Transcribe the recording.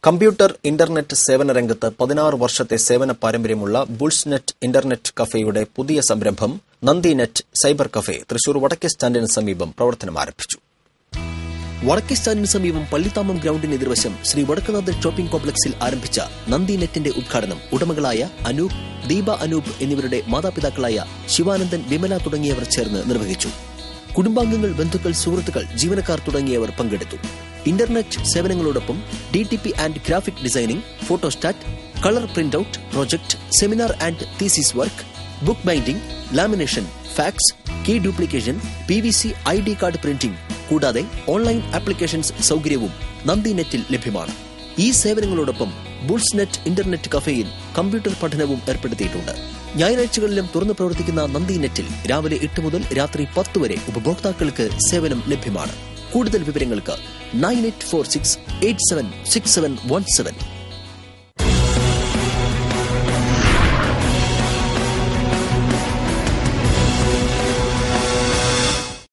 Computer internet സേവന രംഗത്ത് 16 വർഷത്തെ സേവന പാരമ്പര്യമുള്ള ബുൾസ്നെറ്റ് ഇന്റർനെറ്റ് കഫേയുടെ പുതിയ സംരംഭം നന്ദിനെറ്റ് സൈബർ കഫേ തൃശൂർ വടക്കേ സ്റ്റാൻഡിന് സമീപം പ്രവർത്തനം ആരംഭിച്ചു. വടക്കേ സ്റ്റാൻഡിന് സമീപം പള്ളിത്താമം ഗ്രൌണ്ടിന് എതിർവശം ശ്രീ വടക്കുനാഥ് ഷോപ്പിംഗ് കോംപ്ലക്സിൽ ആരംഭിച്ച നന്ദിനെറ്റിന്റെ ഉദ്ഘാടനം ഉടമകളായ അനൂപ്, ദീപ അനൂപ് എന്നിവരുടെ മാതാപിതാക്കളായ ശിവാനന്ദൻ, വിമല തുടങ്ങിയവർ ചേർന്ന് നിർവഹിച്ചു. കുടുംബാംഗങ്ങൾ, ബന്ധുക്കൾ, സുഹൃത്തുക്കൾ, ജീവനക്കാർ തുടങ്ങിയവർ പങ്കെടുത്തു. ഇന്റർനെറ്റ് സേവനങ്ങളോടൊപ്പം DTP and graphic designing, photostat, colour print out, project, seminar and thesis work, book binding, lamination, fax, key duplication, PVC ID card printing കൂടാതെ ഓൺലൈൻ ആപ്ലിക്കേഷൻസ് സൗകര്യവും നന്ദിനെറ്റിൽ ലഭ്യമാണ്. ഈ സേവനങ്ങളോടൊപ്പം ബുൾസ്നെറ്റ് ഇന്റർനെറ്റ് കഫേയിൽ കമ്പ്യൂട്ടർ പഠനവും ഏർപ്പെടുത്തിയിട്ടുണ്ട്. ഞായറാഴ്ചകളിലും തുറന്നു പ്രവർത്തിക്കുന്ന നന്ദിനെറ്റിൽ രാവിലെ 8 മുതൽ രാത്രി 10 വരെ ഉപഭോക്താക്കൾക്ക് സേവനം ലഭ്യമാണ്. കൂടുതൽ വിവരങ്ങൾക്ക് 9846876717